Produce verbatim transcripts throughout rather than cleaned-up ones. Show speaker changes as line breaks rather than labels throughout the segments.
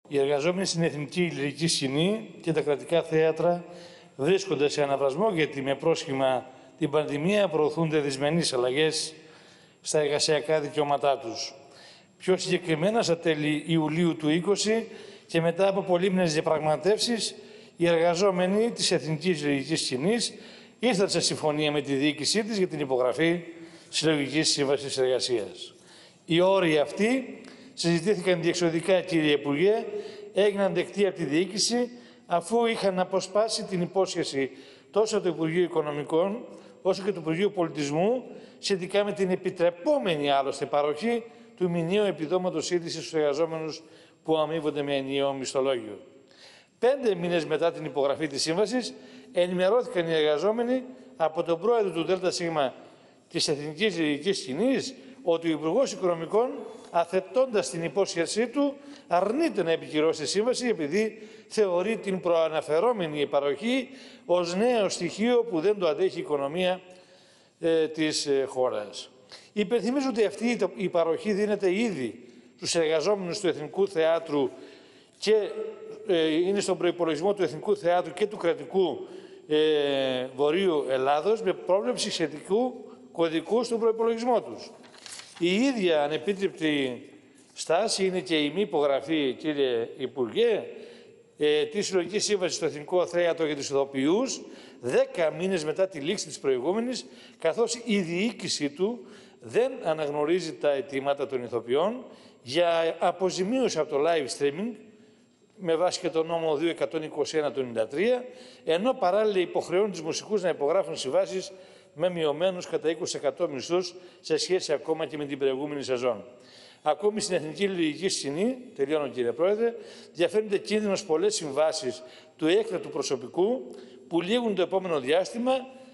Οι εργαζόμενοι στην εθνική λυρική σκηνή και τα κρατικά θέατρα βρίσκονται σε αναβρασμό γιατί με πρόσχημα την πανδημία προωθούνται δυσμενείς αλλαγές στα εργασιακά δικαιώματά τους. Πιο συγκεκριμένα, στα τέλη Ιουλίου του είκοσι και μετά από πολύμηνες διαπραγματεύσεις, οι εργαζόμενοι της εθνικής λυρικής σκηνής ήρθαν σε συμφωνία με τη διοίκησή της για την υπογραφή συλλογικής σύμβασης εργασίας. Οι όροι αυτοί συζητήθηκαν διεξοδικά, κύριε Υπουργέ, έγιναν δεκτοί από τη διοίκηση, αφού είχαν αποσπάσει την υπόσχεση τόσο του Υπουργείου Οικονομικών όσο και του Υπουργείου Πολιτισμού σχετικά με την επιτρεπόμενη άλλωστε παροχή του μηνιαίου επιδόματος είδησης στους εργαζόμενους που αμείβονται με ενιαίο μισθολόγιο. Πέντε μήνες μετά την υπογραφή της σύμβασης, ενημερώθηκαν οι εργαζόμενοι από τον πρόεδρο του ΔΣ της Εθνικής Λυρικής Σκηνής ότι ο Υπουργός Οικονομικών, αθετώντας την υπόσχεσή του, αρνείται να επικυρώσει τη σύμβαση επειδή θεωρεί την προαναφερόμενη παροχή ως νέο στοιχείο που δεν το αντέχει η οικονομία ε, της ε, χώρας. Υπενθυμίζω ότι αυτή η παροχή δίνεται ήδη στους εργαζόμενους του Εθνικού Θεάτρου και ε, είναι στον προϋπολογισμό του Εθνικού Θεάτρου και του Κρατικού ε, Βορείου Ελλάδος με πρόβλεψη σχετικού κωδικού στον προϋπολογισμό τους. Η ίδια ανεπίτρεπτη στάση είναι και η μη υπογραφή, κύριε Υπουργέ, ε, της συλλογικής σύμβασης στο Εθνικό Θέατρο για τους ηθοποιούς, δέκα μήνες μετά τη λήξη της προηγούμενης, καθώς η διοίκηση του δεν αναγνωρίζει τα αιτήματα των ηθοποιών για αποζημίωση από το live streaming, με βάση και το νόμο δύο εκατόν είκοσι ένα του ενενήντα τρία, ενώ παράλληλα υποχρεώνει τους μουσικούς να υπογράφουν συμβάσεις με μειωμένους κατά είκοσι τοις εκατό μισθούς σε σχέση ακόμα και με την προηγούμενη σεζόν. Ακόμη στην Εθνική Λυρική Σκηνή, τελειώνω κύριε Πρόεδρε, διαφέρονται κίνδυνος πολλές συμβάσεις του έκτακτου προσωπικού που λήγουν το επόμενο διάστημα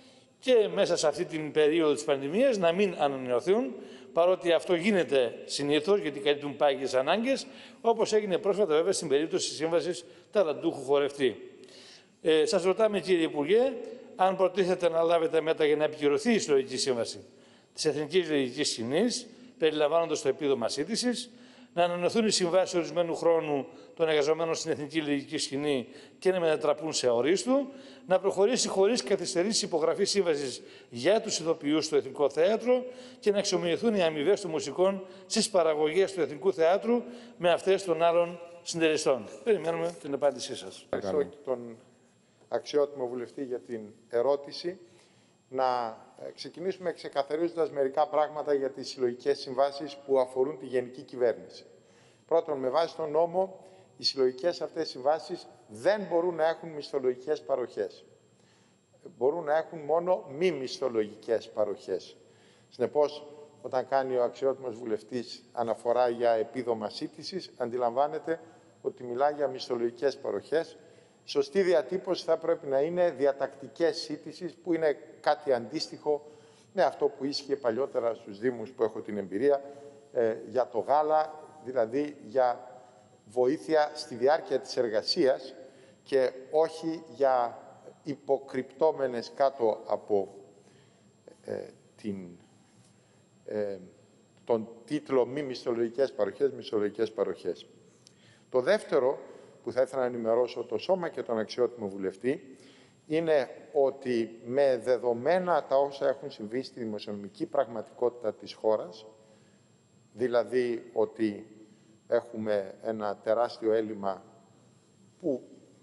και μέσα σε αυτή την περίοδο της πανδημίας να μην ανανεωθούν, παρότι αυτό γίνεται συνήθως γιατί καλύπτουν πάγιες ανάγκες, όπως έγινε πρόσφατα βέβαια στην περίπτωση της σύμβασης ταλαντούχου χορευτή. Ε, σας ρωτάμε κύριε Υπουργέ, αν προτίθεται να λάβετε μέτρα για να επικυρωθεί η συλλογική σύμβαση της Εθνικής Λυρικής Σκηνής, περιλαμβάνοντας το επίδομα σύντησης, να ανανεωθούν οι συμβάσεις ορισμένου χρόνου των εργαζομένων στην Εθνική Λυρική Σκηνή και να μετατραπούν σε αορίστου, να προχωρήσει χωρίς καθυστερήσεις υπογραφή σύμβασης για τους ηθοποιούς στο Εθνικό Θέατρο και να αξιοποιηθούν οι αμοιβές των μουσικών στις παραγωγές του Εθνικού Θεάτρου με αυτές των άλλων συντελεστών. Περιμένουμε την απάντησή σας.
Ευχαριστώ τον αξιότιμο βουλευτή για την ερώτηση. Να ξεκινήσουμε ξεκαθαρίζοντας μερικά πράγματα για τις συλλογικές συμβάσεις που αφορούν τη Γενική Κυβέρνηση. Πρώτον, με βάση τον νόμο, οι συλλογικές αυτές συμβάσεις δεν μπορούν να έχουν μισθολογικές παροχές. Μπορούν να έχουν μόνο μη μισθολογικές παροχές. Συνεπώς, όταν κάνει ο αξιότιμος βουλευτής αναφορά για επίδομα σύντησης, αντιλαμβάνεται ότι μιλά για μισθολογικές παροχές. Σωστή διατύπωση θα πρέπει να είναι διατακτικές σύντησης, που είναι κάτι αντίστοιχο με αυτό που ίσχυε παλιότερα στους Δήμους που έχω την εμπειρία ε, για το γάλα, δηλαδή για βοήθεια στη διάρκεια της εργασίας και όχι για υποκρυπτόμενες κάτω από ε, την, ε, τον τίτλο μη μισθολογικές παροχές, μισθολογικές παροχές. Το δεύτερο που θα ήθελα να ενημερώσω το Σώμα και τον αξιότιμο βουλευτή είναι ότι με δεδομένα τα όσα έχουν συμβεί στη δημοσιονομική πραγματικότητα της χώρας, δηλαδή ότι έχουμε ένα τεράστιο έλλειμμα που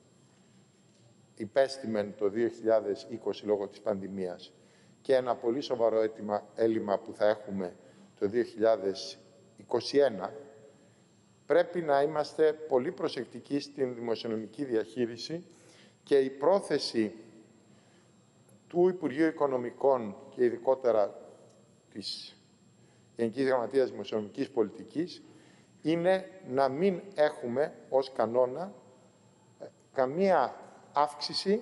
υπέστημεν το δύο χιλιάδες είκοσι λόγω της πανδημίας και ένα πολύ σοβαρό έλλειμμα που θα έχουμε το δύο χιλιάδες είκοσι ένα, πρέπει να είμαστε πολύ προσεκτικοί στην δημοσιονομική διαχείριση και η πρόθεση του Υπουργείου Οικονομικών και ειδικότερα της Γενικής Γραμματείας Δημοσιονομικής Πολιτικής είναι να μην έχουμε ως κανόνα καμία αύξηση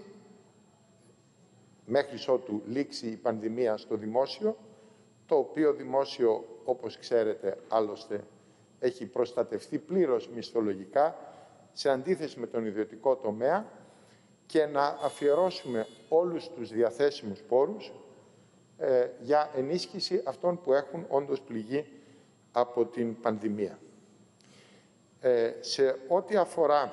μέχρι ότου λήξει η πανδημία στο δημόσιο, το οποίο δημόσιο, όπως ξέρετε, άλλωστε έχει προστατευτεί πλήρως μισθολογικά σε αντίθεση με τον ιδιωτικό τομέα, και να αφιερώσουμε όλους τους διαθέσιμους πόρους ε, για ενίσχυση αυτών που έχουν όντως πληγεί από την πανδημία. Ε, σε ό,τι αφορά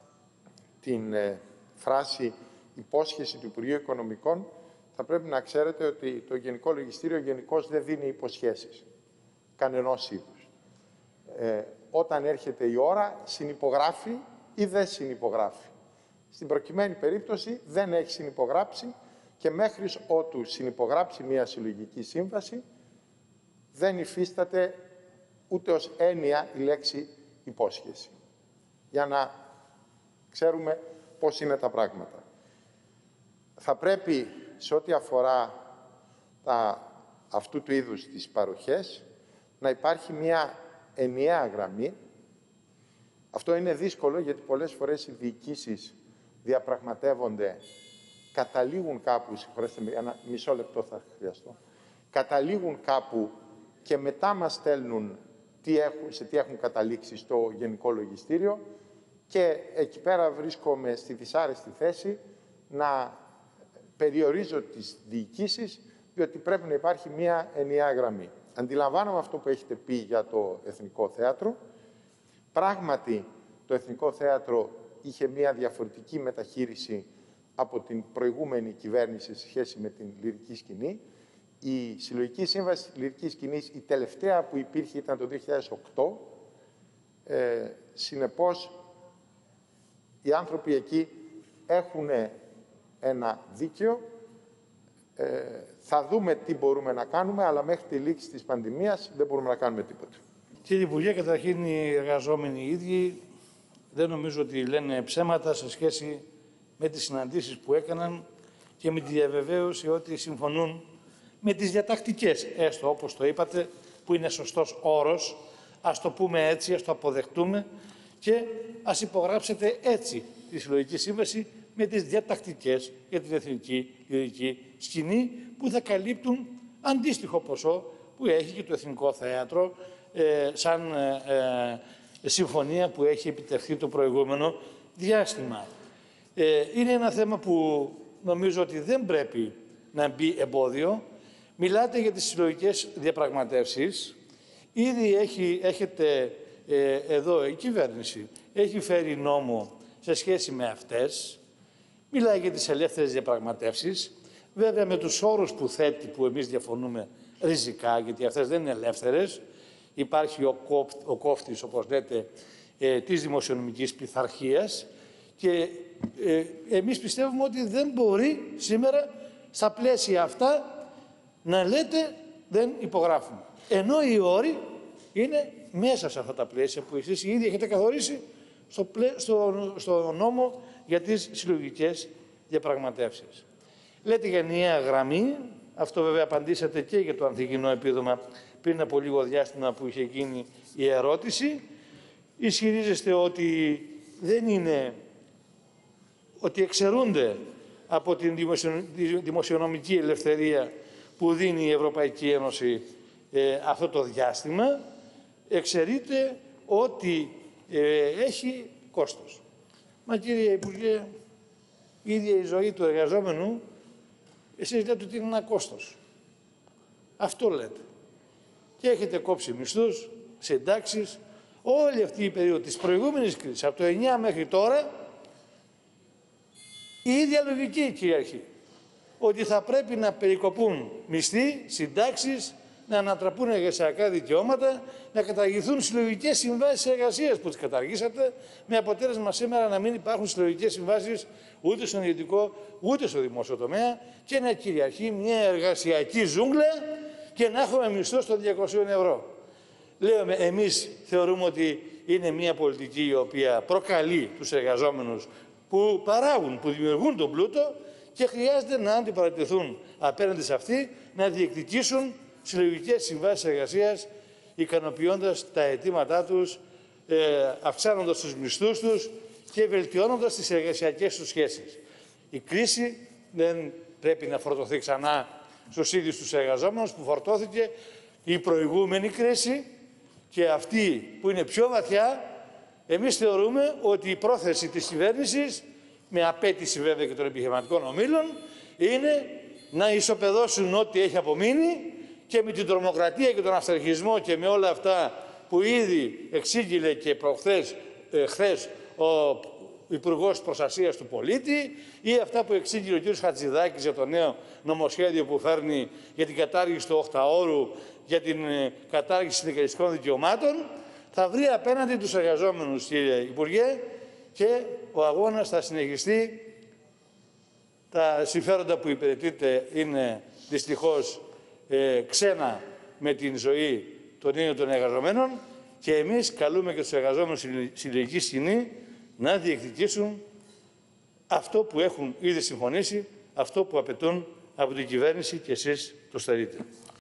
την ε, φράση υπόσχεση του Υπουργείου Οικονομικών, θα πρέπει να ξέρετε ότι το Γενικό Λογιστήριο γενικώς δεν δίνει υποσχέσεις κανενός είδους. Ε, όταν έρχεται η ώρα, συνυπογράφει ή δεν συνυπογράφει. Στην προκειμένη περίπτωση δεν έχει συνυπογράψει και μέχρι ότου συνυπογράψει μια συλλογική σύμβαση δεν υφίσταται ούτε ως έννοια η λέξη υπόσχεση. Για να ξέρουμε πώς είναι τα πράγματα. Θα πρέπει, σε ό,τι αφορά τα, αυτού του είδους τις παροχές, να υπάρχει μια ενιαία γραμμή. Αυτό είναι δύσκολο, γιατί πολλές φορές οι διοικήσεις διαπραγματεύονται, καταλήγουν κάπου, συγχωρέστε με, ένα μισό λεπτό θα χρειαστώ, καταλήγουν κάπου και μετά μας στέλνουν τι έχουν, σε τι έχουν καταλήξει στο Γενικό Λογιστήριο και εκεί πέρα βρίσκομαι στη δυσάρεστη θέση να περιορίζω τις διοικήσεις, διότι πρέπει να υπάρχει μία ενιαία γραμμή. Αντιλαμβάνομαι αυτό που έχετε πει για το Εθνικό Θέατρο. Πράγματι, το Εθνικό Θέατρο είχε μία διαφορετική μεταχείριση από την προηγούμενη κυβέρνηση σε σχέση με την Λυρική Σκηνή. Η Συλλογική Σύμβαση της Λυρικής Σκηνής, η τελευταία που υπήρχε ήταν το δύο χιλιάδες οκτώ. Ε, συνεπώς, οι άνθρωποι εκεί έχουν ένα δίκαιο. Ε, θα δούμε τι μπορούμε να κάνουμε, αλλά μέχρι τη λήξη της πανδημίας δεν μπορούμε να κάνουμε τίποτα.
Κύριε Υπουργέ, καταρχήν οι εργαζόμενοι οι ίδιοι δεν νομίζω ότι λένε ψέματα σε σχέση με τις συναντήσεις που έκαναν και με τη διαβεβαίωση ότι συμφωνούν με τις διατακτικές, έστω όπως το είπατε, που είναι σωστός όρος, ας το πούμε έτσι, ας το αποδεχτούμε και ας υπογράψετε έτσι τη Συλλογική Σύμβαση με τις διατακτικές για την Εθνική Λυρική Σκηνή που θα καλύπτουν αντίστοιχο ποσό που έχει και το Εθνικό Θέατρο ε, σαν ε, ε, συμφωνία που έχει επιτευχθεί το προηγούμενο διάστημα. Ε, είναι ένα θέμα που νομίζω ότι δεν πρέπει να μπει εμπόδιο. Μιλάτε για τις συλλογικές διαπραγματεύσεις. Ήδη έχει, έχετε ε, εδώ η κυβέρνηση έχει φέρει νόμο σε σχέση με αυτές. Μιλάει για τις ελεύθερες διαπραγματεύσεις. Βέβαια με τους όρους που θέτει, που εμείς διαφωνούμε ριζικά, γιατί αυτές δεν είναι ελεύθερες. Υπάρχει ο, κόφ, ο κόφτης, όπως λέτε, ε, της δημοσιονομικής πειθαρχίας και ε, εμείς πιστεύουμε ότι δεν μπορεί σήμερα στα πλαίσια αυτά να λέτε δεν υπογράφουμε. Ενώ οι όροι είναι μέσα σε αυτά τα πλαίσια που εσείς ήδη έχετε καθορίσει στο, πλαί, στο, στο νόμο για τις συλλογικές διαπραγματεύσεις. Λέτε για ενιαία γραμμή, αυτό βέβαια απαντήσατε και για το ανθυγιεινό επίδομα πριν από λίγο διάστημα που είχε γίνει η ερώτηση. Ισχυρίζεστε ότι δεν είναι, ότι εξαιρούνται από την δημοσιονομική ελευθερία που δίνει η Ευρωπαϊκή Ένωση ε, αυτό το διάστημα, εξαιρείται ότι ε, έχει κόστος. Μα κύριε Υπουργέ, η ίδια η ζωή του εργαζόμενου, εσείς λέτε ότι είναι ένα κόστος. Αυτό λέτε. Και έχετε κόψει μισθούς, συντάξεις, όλη αυτή η περίοδο της προηγούμενης κρίσης, από το εννιά μέχρι τώρα, η ίδια λογική κυριαρχεί. Ότι θα πρέπει να περικοπούν μισθοί, συντάξεις, να ανατραπούν εργασιακά δικαιώματα, να καταργηθούν συλλογικές συμβάσεις εργασίας που τις καταργήσατε, με αποτέλεσμα σήμερα να μην υπάρχουν συλλογικές συμβάσεις ούτε στον ιδιωτικό ούτε στο δημόσιο τομέα και να κυριαρχεί μια εργασιακή ζούγκλα και να έχουμε μισθό των διακοσίων ευρώ. Λέω, εμείς θεωρούμε ότι είναι μια πολιτική η οποία προκαλεί τους εργαζόμενους που παράγουν, που δημιουργούν τον πλούτο και χρειάζεται να αντιπαρατηθούν απέναντι σε αυτή, να διεκδικήσουν συλλογικές συμβάσεις εργασίας, ικανοποιώντας τα αιτήματά τους, ε, αυξάνοντας τους μισθούς τους και βελτιώνοντας τις εργασιακές τους σχέσεις. Η κρίση δεν πρέπει να φορτωθεί ξανά στους ίδιους τους εργαζόμενους που φορτώθηκε η προηγούμενη κρίση και αυτή που είναι πιο βαθιά. Εμείς θεωρούμε ότι η πρόθεση της κυβέρνησης, με απέτηση βέβαια και των επιχειρηματικών ομίλων, είναι να ισοπεδώσουν ό,τι έχει απομείνει και με την τρομοκρατία και τον αυστραχισμό και με όλα αυτά που ήδη εξήγηλε και προχθές, ε, χθες ο Υπουργός Προστασίας του Πολίτη, ή αυτά που εξήγηλε ο κ. Χατζηδάκης για το νέο νομοσχέδιο που φέρνει για την κατάργηση του οχταώρου, για την ε, κατάργηση συνδικαλιστικών δικαιωμάτων, θα βρει απέναντι τους εργαζόμενους, κύριε Υπουργέ, και ο αγώνας θα συνεχιστεί. Τα συμφέροντα που υπηρετείτε είναι δυστυχώς ε, ξένα με την ζωή των ίδιων των εργαζομένων, και εμείς καλούμε και τους εργαζόμενους στη συλλογική σκηνή να διεκδικήσουν αυτό που έχουν ήδη συμφωνήσει, αυτό που απαιτούν από την κυβέρνηση, και εσείς το στερείτε.